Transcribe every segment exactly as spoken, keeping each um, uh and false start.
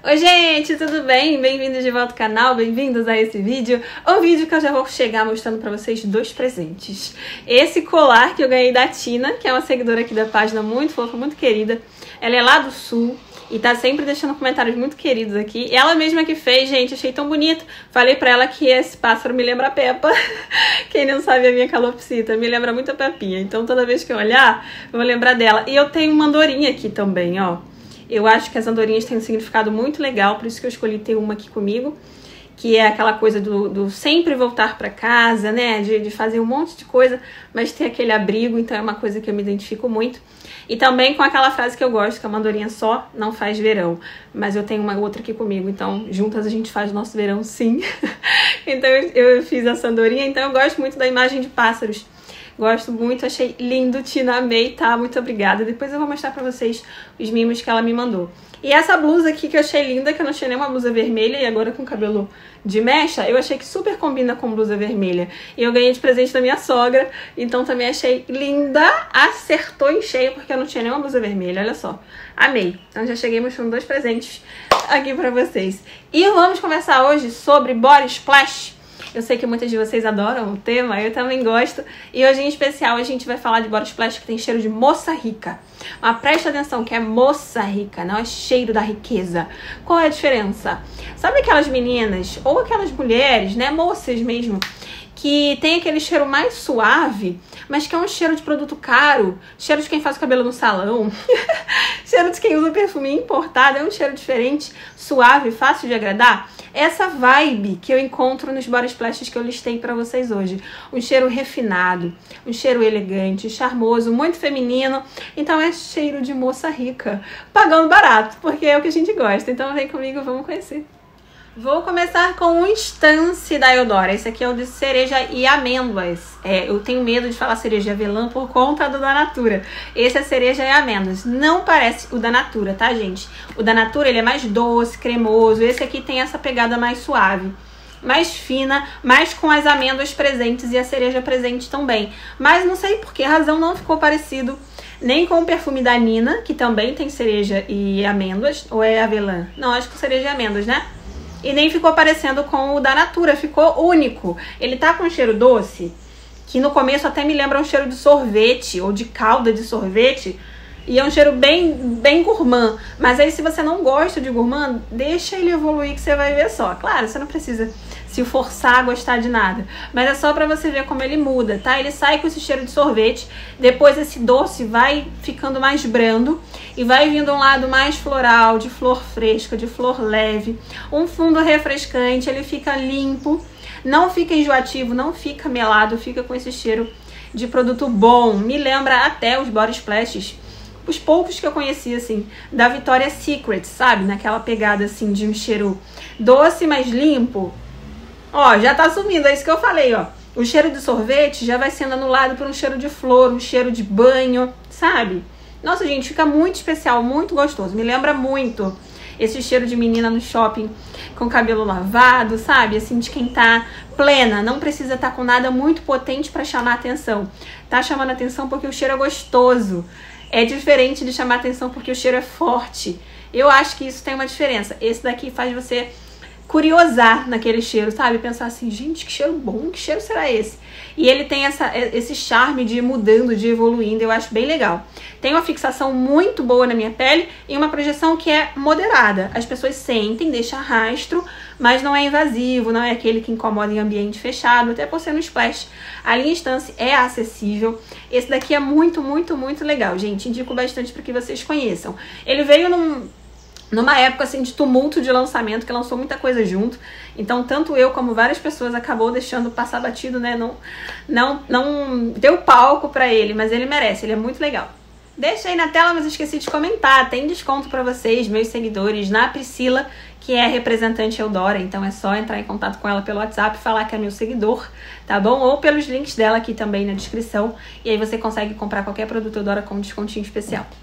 Oi gente, tudo bem? Bem-vindos de volta ao canal, bem-vindos a esse vídeo. Um vídeo que eu já vou chegar mostrando pra vocês dois presentes. Esse colar que eu ganhei da Tina, que é uma seguidora aqui da página, muito fofa, muito querida. Ela é lá do sul e tá sempre deixando comentários muito queridos aqui. Ela mesma que fez, gente, achei tão bonito. Falei pra ela que esse pássaro me lembra a Peppa. Quem não sabe a minha calopsita, me lembra muito a Pepinha. Então toda vez que eu olhar, eu vou lembrar dela. E eu tenho uma andorinha aqui também, ó. Eu acho que as andorinhas têm um significado muito legal, por isso que eu escolhi ter uma aqui comigo, que é aquela coisa do, do sempre voltar para casa, né, de, de fazer um monte de coisa, mas ter aquele abrigo, então é uma coisa que eu me identifico muito. E também com aquela frase que eu gosto, que a andorinha só não faz verão, mas eu tenho uma outra aqui comigo, então juntas a gente faz o nosso verão sim. Então eu, eu fiz essa andorinha, então eu gosto muito da imagem de pássaros. Gosto muito, achei lindo, Tina, amei, tá? Muito obrigada. Depois eu vou mostrar pra vocês os mimos que ela me mandou. E essa blusa aqui que eu achei linda, que eu não achei nenhuma blusa vermelha, e agora com cabelo de mecha, eu achei que super combina com blusa vermelha. E eu ganhei de presente da minha sogra, então também achei linda. Acertou em cheio, porque eu não tinha nenhuma blusa vermelha, olha só. Amei. Então já cheguei mostrando dois presentes aqui pra vocês. E vamos conversar hoje sobre Body Splash. Eu sei que muitas de vocês adoram o tema, eu também gosto. E hoje em especial a gente vai falar de Body Splash que tem cheiro de moça rica. Mas presta atenção que é moça rica, não é cheiro da riqueza. Qual é a diferença? Sabe aquelas meninas, ou aquelas mulheres, né, moças mesmo, que tem aquele cheiro mais suave, mas que é um cheiro de produto caro, cheiro de quem faz o cabelo no salão, cheiro de quem usa perfume importado, é um cheiro diferente, suave, fácil de agradar. Essa vibe que eu encontro nos Body Splashes que eu listei pra vocês hoje. Um cheiro refinado, um cheiro elegante, charmoso, muito feminino. Então é cheiro de moça rica, pagando barato, porque é o que a gente gosta. Então vem comigo, vamos conhecer. Vou começar com um Instance da Eudora. Esse aqui é o de cereja e amêndoas. É, eu tenho medo de falar cereja e avelã por conta do da Natura. Esse é cereja e amêndoas. Não parece o da Natura, tá, gente? O da Natura, ele é mais doce, cremoso. Esse aqui tem essa pegada mais suave, mais fina, mais com as amêndoas presentes e a cereja presente também. Mas não sei por que razão não ficou parecido nem com o perfume da Nina, que também tem cereja e amêndoas. Ou é avelã? Não, acho que cereja e amêndoas, né? E nem ficou parecendo com o da Natura, ficou único. Ele tá com um cheiro doce, que no começo até me lembra um cheiro de sorvete, ou de calda de sorvete. E é um cheiro bem, bem gourmand. Mas aí se você não gosta de gourmand, deixa ele evoluir que você vai ver só. Claro, você não precisa se forçar a gostar de nada. Mas é só pra você ver como ele muda, tá? Ele sai com esse cheiro de sorvete, depois esse doce vai ficando mais brando e vai vindo um lado mais floral, de flor fresca, de flor leve. Um fundo refrescante, ele fica limpo, não fica enjoativo, não fica melado, fica com esse cheiro de produto bom. Me lembra até os Body Splashes, os poucos que eu conheci, assim, da Victoria's Secret, sabe? Naquela pegada, assim, de um cheiro doce, mas limpo. Ó, já tá sumindo, é isso que eu falei, ó. O cheiro de sorvete já vai sendo anulado por um cheiro de flor, um cheiro de banho, sabe? Nossa, gente, fica muito especial, muito gostoso. Me lembra muito esse cheiro de menina no shopping com cabelo lavado, sabe? Assim, de quem tá plena, não precisa estar com nada muito potente pra chamar atenção. Tá chamando atenção porque o cheiro é gostoso. É diferente de chamar atenção porque o cheiro é forte. Eu acho que isso tem uma diferença. Esse daqui faz você curiosar naquele cheiro, sabe? Pensar assim, gente, que cheiro bom, que cheiro será esse? E ele tem essa, esse charme de ir mudando, de ir evoluindo, eu acho bem legal. Tem uma fixação muito boa na minha pele e uma projeção que é moderada. As pessoas sentem, deixa rastro, mas não é invasivo, não é aquele que incomoda em ambiente fechado, até por ser no splash. A linha Instance é acessível. Esse daqui é muito, muito, muito legal, gente. Indico bastante para que vocês conheçam. Ele veio num... numa época assim de tumulto de lançamento, que lançou muita coisa junto. Então, tanto eu como várias pessoas acabou deixando passar batido, né? Não, não, não deu palco pra ele, mas ele merece, ele é muito legal. Deixa aí na tela, mas esqueci de comentar. Tem desconto pra vocês, meus seguidores, na Priscila, que é representante Eudora. Então é só entrar em contato com ela pelo WhatsApp e falar que é meu seguidor, tá bom? Ou pelos links dela aqui também na descrição. E aí você consegue comprar qualquer produto Eudora com descontinho especial.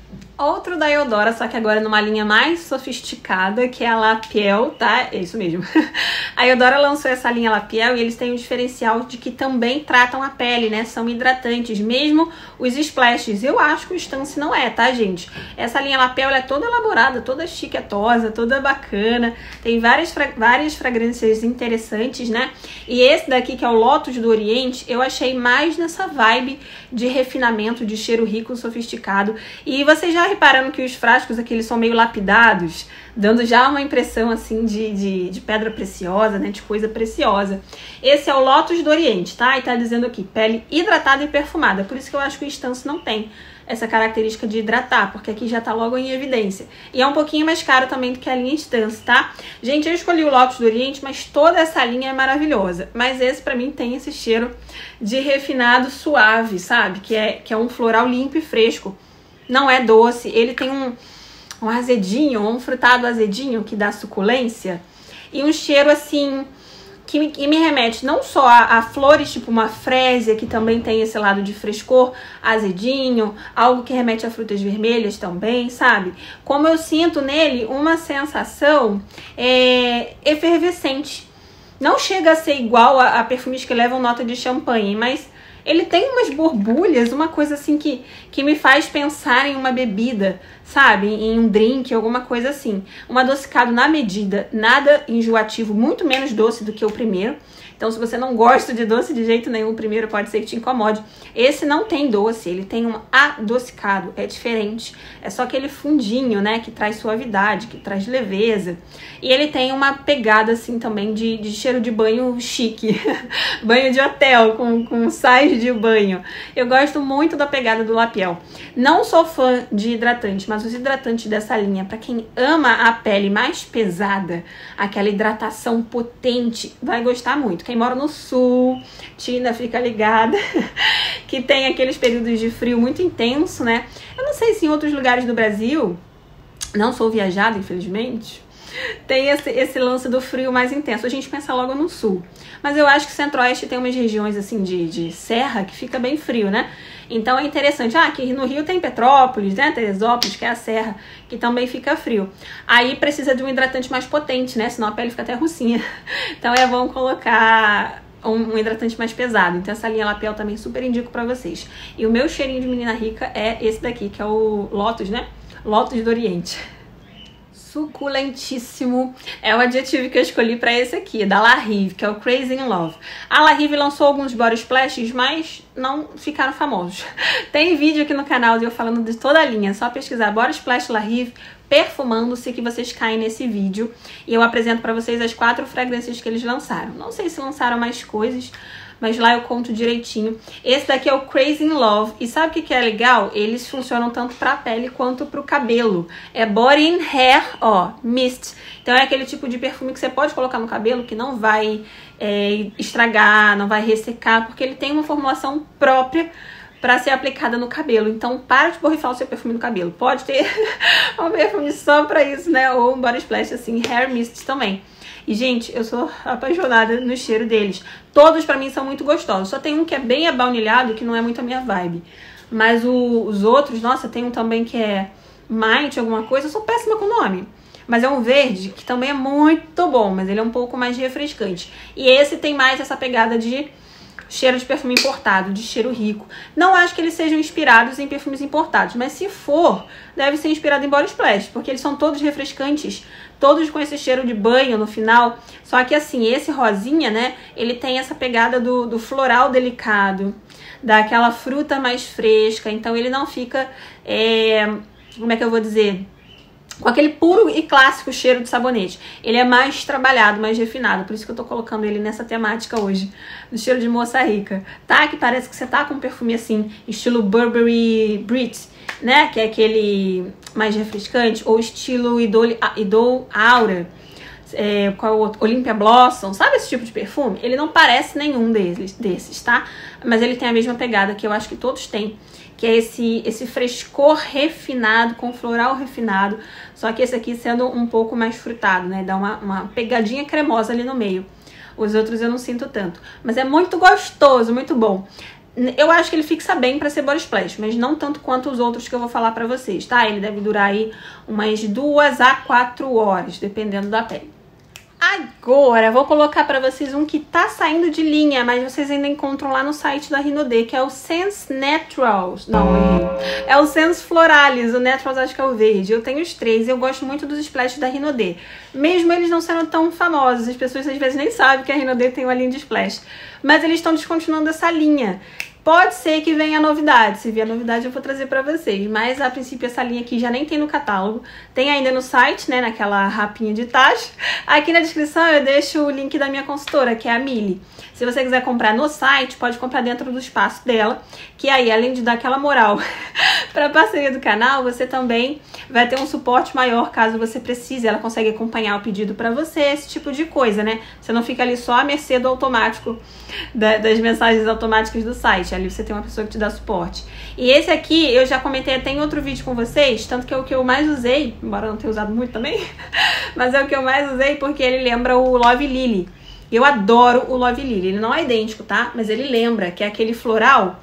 Outro da Eudora, só que agora numa linha mais sofisticada, que é a La Piel, tá? É isso mesmo. A Eudora lançou essa linha La Piel e eles têm um diferencial de que também tratam a pele, né? São hidratantes, mesmo os splashes. Eu acho que o Stance não é, tá, gente? Essa linha La Piel, ela é toda elaborada, toda chiquetosa, toda bacana. Tem várias, fra várias fragrâncias interessantes, né? E esse daqui, que é o Lotus do Oriente, eu achei mais nessa vibe de refinamento, de cheiro rico, sofisticado. E vocês já repararam que os frascos aqui, eles são meio lapidados, dando já uma impressão assim de, de, de pedra preciosa, né, de coisa preciosa. Esse é o Lotus do Oriente, tá? E tá dizendo aqui, pele hidratada e perfumada. Por isso que eu acho que o Stance não tem essa característica de hidratar, porque aqui já tá logo em evidência. E é um pouquinho mais caro também do que a linha Stance, tá? Gente, eu escolhi o Lotus do Oriente, mas toda essa linha é maravilhosa. Mas esse pra mim tem esse cheiro de refinado suave, sabe? Que é, que é um floral limpo e fresco. Não é doce, ele tem um, um azedinho, um frutado azedinho que dá suculência. E um cheiro assim, que me, que me remete não só a, a flores, tipo uma frésia, que também tem esse lado de frescor, azedinho, algo que remete a frutas vermelhas também, sabe? Como eu sinto nele uma sensação é, efervescente. Não chega a ser igual a, a perfumes que levam nota de champanhe, mas ele tem umas borbulhas, uma coisa assim que, que me faz pensar em uma bebida, sabe? Em um drink, alguma coisa assim. Um adocicado na medida, nada enjoativo, muito menos doce do que o primeiro. Então, se você não gosta de doce de jeito nenhum, o primeiro pode ser que te incomode. Esse não tem doce, ele tem um adocicado, é diferente. É só aquele fundinho, né, que traz suavidade, que traz leveza. E ele tem uma pegada, assim, também de, de cheiro de banho chique. Banho de hotel, com, com sais de banho. Eu gosto muito da pegada do La Piel. Não sou fã de hidratante, mas os hidratantes dessa linha, pra quem ama a pele mais pesada, aquela hidratação potente, vai gostar muito. Quem mora no sul, Tina, fica ligada, que tem aqueles períodos de frio muito intenso, né? Eu não sei se em outros lugares do Brasil, não sou viajada, infelizmente, tem esse, esse lance do frio mais intenso. A gente pensa logo no sul. Mas eu acho que o Centro-Oeste tem umas regiões assim de, de serra que fica bem frio, né? Então é interessante. Ah, aqui no Rio tem Petrópolis, né? Teresópolis, que é a serra, que também fica frio. Aí precisa de um hidratante mais potente, né? Senão a pele fica até russinha. Então é bom colocar um, um hidratante mais pesado. Então essa linha La Piel também super indico pra vocês. E o meu cheirinho de menina rica é esse daqui, que é o Lotus, né? Lotus do Oriente. Suculentíssimo é o adjetivo que eu escolhi para esse aqui, da La Rive, que é o Crazy in Love. A La Rive lançou alguns body splashes, mas não ficaram famosos. Tem vídeo aqui no canal de eu falando de toda a linha, é só pesquisar body splash La Rive perfumando-se que vocês caem nesse vídeo. E eu apresento para vocês as quatro fragrâncias que eles lançaram. Não sei se lançaram mais coisas, mas lá eu conto direitinho. Esse daqui é o Crazy in Love. E sabe o que que é legal? Eles funcionam tanto pra pele quanto pro cabelo. É Body and Hair, ó, Mist. Então é aquele tipo de perfume que você pode colocar no cabelo que não vai é, estragar, não vai ressecar, porque ele tem uma formulação própria para ser aplicada no cabelo. Então para de borrifar o seu perfume no cabelo. Pode ter um perfume só pra isso, né? Ou um body splash assim, Hair Mist também. E, gente, eu sou apaixonada no cheiro deles. Todos, pra mim, são muito gostosos. Só tem um que é bem abaunilhado, que não é muito a minha vibe. Mas o, os outros, nossa, tem um também que é Might, alguma coisa. Eu sou péssima com o nome. Mas é um verde que também é muito bom, mas ele é um pouco mais refrescante. E esse tem mais essa pegada de cheiro de perfume importado, de cheiro rico. Não acho que eles sejam inspirados em perfumes importados, mas se for, deve ser inspirado em body splash, porque eles são todos refrescantes, todos com esse cheiro de banho no final. Só que assim, esse rosinha, né, ele tem essa pegada do, do floral delicado, daquela fruta mais fresca, então ele não fica, é, como é que eu vou dizer, com aquele puro e clássico cheiro de sabonete. Ele é mais trabalhado, mais refinado, por isso que eu tô colocando ele nessa temática hoje, do cheiro de moça rica, tá? Que parece que você tá com um perfume assim, estilo Burberry Brit, né? Que é aquele mais refrescante, ou estilo Idol, Idol Aura, é, qual é o outro? Olympia Blossom, sabe esse tipo de perfume? Ele não parece nenhum deles, desses, tá? Mas ele tem a mesma pegada que eu acho que todos têm, que é esse, esse frescor refinado, com floral refinado, só que esse aqui sendo um pouco mais frutado, né? Dá uma, uma pegadinha cremosa ali no meio. Os outros eu não sinto tanto, mas é muito gostoso, muito bom. Eu acho que ele fixa bem pra ser body splash, mas não tanto quanto os outros que eu vou falar pra vocês, tá? Ele deve durar aí umas duas a quatro horas, dependendo da pele. Agora, vou colocar pra vocês um que tá saindo de linha, mas vocês ainda encontram lá no site da Rinode, que é o Sense Naturals. Não, é o Sense Floralis, o Naturals acho que é o verde. Eu tenho os três e eu gosto muito dos splashes da Rinode. Mesmo eles não sendo tão famosos, as pessoas às vezes nem sabem que a Rinode tem uma linha de splash. Mas eles estão descontinuando essa linha. Pode ser que venha novidade, se vier novidade eu vou trazer pra vocês, mas a princípio essa linha aqui já nem tem no catálogo, tem ainda no site, né, naquela rapinha de tacho. Aqui na descrição eu deixo o link da minha consultora, que é a Mili. Se você quiser comprar no site, pode comprar dentro do espaço dela, que aí além de dar aquela moral pra parceria do canal, você também vai ter um suporte maior caso você precise, ela consegue acompanhar o pedido pra você, esse tipo de coisa, né? Você não fica ali só à mercê do automático, da, das mensagens automáticas do site. Ali você tem uma pessoa que te dá suporte. E esse aqui, eu já comentei até em outro vídeo com vocês, tanto que é o que eu mais usei, embora eu não tenha usado muito também, mas é o que eu mais usei porque ele lembra o Love Lily. Eu adoro o Love Lily. Ele não é idêntico, tá? Mas ele lembra, que é aquele floral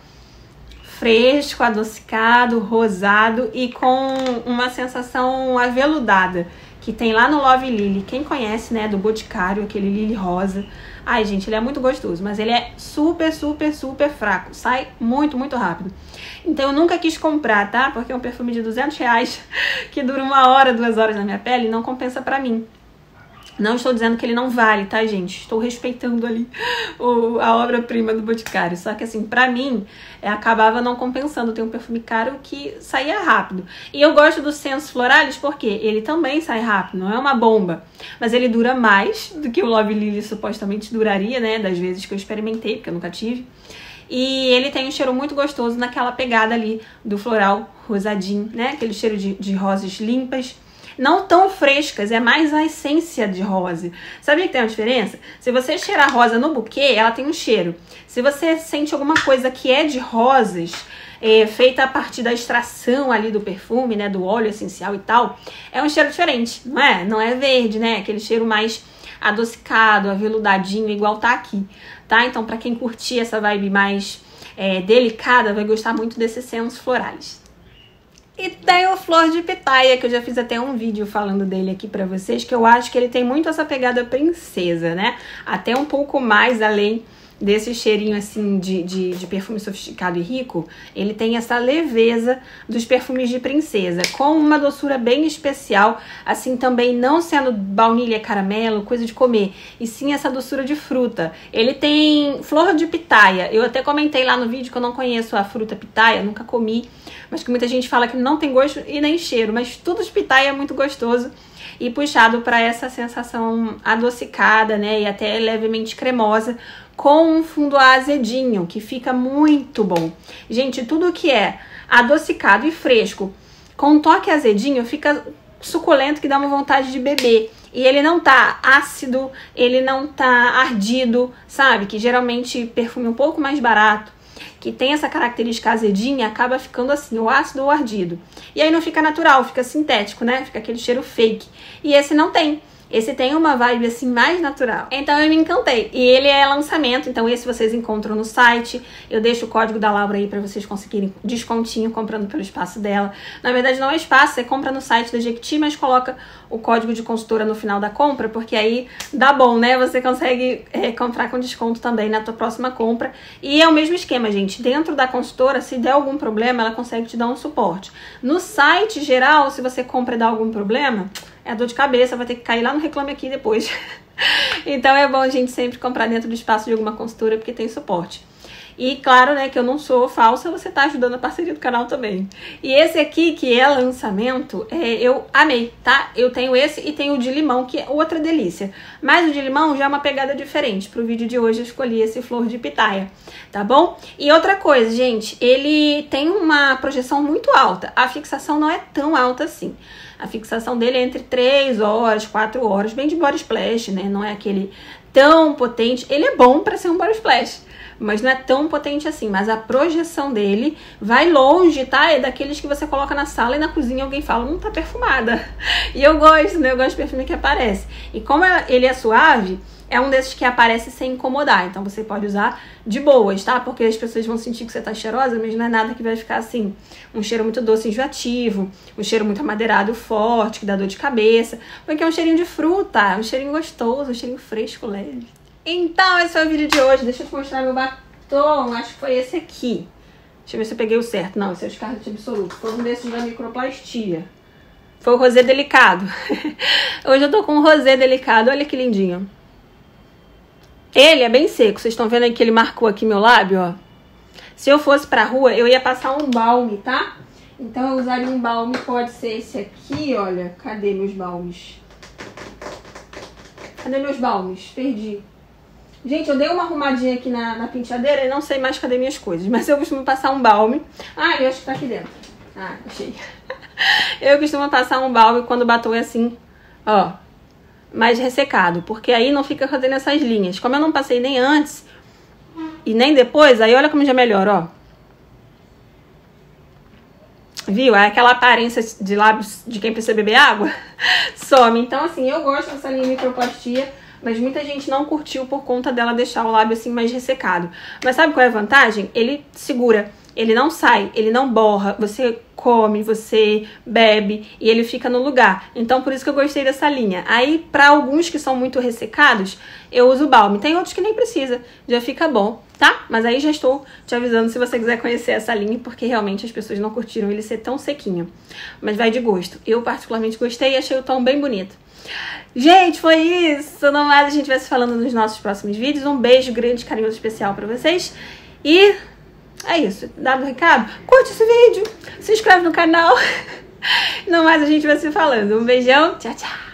fresco, adocicado, rosado e com uma sensação aveludada, que tem lá no Love Lily. Quem conhece, né, do Boticário, aquele lily rosa. Ai, gente, ele é muito gostoso, mas ele é super, super, super fraco. Sai muito, muito rápido. Então eu nunca quis comprar, tá? Porque é um perfume de duzentos reais que dura uma hora, duas horas na minha pele e não compensa pra mim. Não estou dizendo que ele não vale, tá, gente? Estou respeitando ali o, a obra-prima do Boticário. Só que, assim, pra mim, é, acabava não compensando ter um perfume caro que saía rápido. E eu gosto do Sense Floralis porque ele também sai rápido, não é uma bomba. Mas ele dura mais do que o Love Lily supostamente duraria, né? Das vezes que eu experimentei, porque eu nunca tive. E ele tem um cheiro muito gostoso naquela pegada ali do floral rosadinho, né? Aquele cheiro de, de rosas limpas. Não tão frescas, é mais a essência de rosa. Sabe que tem uma diferença? Se você cheirar rosa no buquê, ela tem um cheiro. Se você sente alguma coisa que é de rosas, é, feita a partir da extração ali do perfume, né, do óleo essencial e tal, é um cheiro diferente, não é? Não é verde, né? Aquele cheiro mais adocicado, aveludadinho, igual tá aqui, tá? Então, pra quem curtir essa vibe mais é, delicada, vai gostar muito desses Sense Floralis. E tem o Flor de Pitaia, que eu já fiz até um vídeo falando dele aqui pra vocês, que eu acho que ele tem muito essa pegada princesa, né? Até um pouco mais além desse cheirinho assim de, de, de perfume sofisticado e rico, ele tem essa leveza dos perfumes de princesa, com uma doçura bem especial, assim também não sendo baunilha, caramelo, coisa de comer, e sim essa doçura de fruta. Ele tem flor de pitaia, eu até comentei lá no vídeo que eu não conheço a fruta pitaia, nunca comi, mas que muita gente fala que não tem gosto e nem cheiro, mas tudo de pitaia é muito gostoso e puxado para essa sensação adocicada, né, e até levemente cremosa, com um fundo azedinho, que fica muito bom. Gente, tudo que é adocicado e fresco, com um toque azedinho, fica suculento, que dá uma vontade de beber. E ele não tá ácido, ele não tá ardido, sabe? Que geralmente perfume um pouco mais barato, que tem essa característica azedinha, acaba ficando assim, o ácido ou ardido. E aí não fica natural, fica sintético, né? Fica aquele cheiro fake. E esse não tem. Esse tem uma vibe assim mais natural. Então eu me encantei. E ele é lançamento, então esse vocês encontram no site. Eu deixo o código da Laura aí pra vocês conseguirem descontinho comprando pelo espaço dela. Na verdade não é espaço, você compra no site da Jequiti, mas coloca o código de consultora no final da compra, porque aí dá bom, né? Você consegue é, comprar com desconto também na tua próxima compra. E é o mesmo esquema, gente. Dentro da consultora, se der algum problema, ela consegue te dar um suporte. No site geral, se você compra e dá algum problema, é dor de cabeça, vai ter que cair lá no Reclame Aqui depois. Então é bom a gente sempre comprar dentro do espaço de alguma consultora, porque tem suporte. E claro, né, que eu não sou falsa, você tá ajudando a parceria do canal também. E esse aqui, que é lançamento, é, eu amei, tá? Eu tenho esse e tenho o de limão, que é outra delícia. Mas o de limão já é uma pegada diferente. Pro vídeo de hoje eu escolhi esse Flor de Pitaia, tá bom? E outra coisa, gente, ele tem uma projeção muito alta. A fixação não é tão alta assim. A fixação dele é entre três horas, quatro horas, bem de body splash, né? Não é aquele tão potente. Ele é bom pra ser um body splash, mas não é tão potente assim. Mas a projeção dele vai longe, tá? É daqueles que você coloca na sala e na cozinha alguém fala, não tá perfumada. E eu gosto, né? Eu gosto de perfume que aparece. E como ele é suave, é um desses que aparece sem incomodar. Então você pode usar de boas, tá? Porque as pessoas vão sentir que você tá cheirosa, mas não é nada que vai ficar assim, um cheiro muito doce, enjoativo, um cheiro muito amadeirado, forte, que dá dor de cabeça. Porque é um cheirinho de fruta, um cheirinho gostoso, um cheirinho fresco, leve. Então, esse foi o vídeo de hoje. Deixa eu te mostrar meu batom. Acho que foi esse aqui. Deixa eu ver se eu peguei o certo. Não, esse é o Scarlet Absolute. Foi um desses da Microplastia. Foi o Rosé Delicado. Hoje eu tô com um Rosé Delicado. Olha que lindinho. Ele é bem seco. Vocês estão vendo aí que ele marcou aqui meu lábio, ó. Se eu fosse pra rua, eu ia passar um balme, tá? Então eu usaria um balme. Pode ser esse aqui, olha. Cadê meus balmes? Cadê meus balmes? Perdi. Gente, eu dei uma arrumadinha aqui na, na penteadeira e não sei mais cadê minhas coisas. Mas eu costumo passar um balme. Ah, eu acho que tá aqui dentro. Ah, achei. Eu costumo passar um balme quando o batom é assim, ó, mais ressecado. Porque aí não fica fazendo essas linhas. Como eu não passei nem antes e nem depois, aí olha como já melhora, ó. Viu? É aquela aparência de lábios de quem precisa beber água. Some. Então, assim, eu gosto dessa linha Microplastia. Mas muita gente não curtiu por conta dela deixar o lábio assim mais ressecado. Mas sabe qual é a vantagem? Ele segura, ele não sai, ele não borra. Você come, você bebe e ele fica no lugar. Então por isso que eu gostei dessa linha. Aí pra alguns que são muito ressecados, eu uso balme. Tem outros que nem precisa, já fica bom, tá? Mas aí já estou te avisando se você quiser conhecer essa linha, porque realmente as pessoas não curtiram ele ser tão sequinho. Mas vai de gosto. Eu particularmente gostei e achei o tom bem bonito. Gente, foi isso. Não mais, a gente vai se falando nos nossos próximos vídeos. Um beijo grande, carinhoso, especial pra vocês. E é isso. Dado o recado, curte esse vídeo, se inscreve no canal. Não mais, a gente vai se falando. Um beijão. Tchau, tchau.